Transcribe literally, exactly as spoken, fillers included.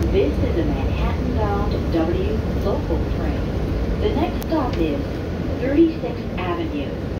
This is a Manhattan-bound W local train. The next stop is thirty-sixth Avenue.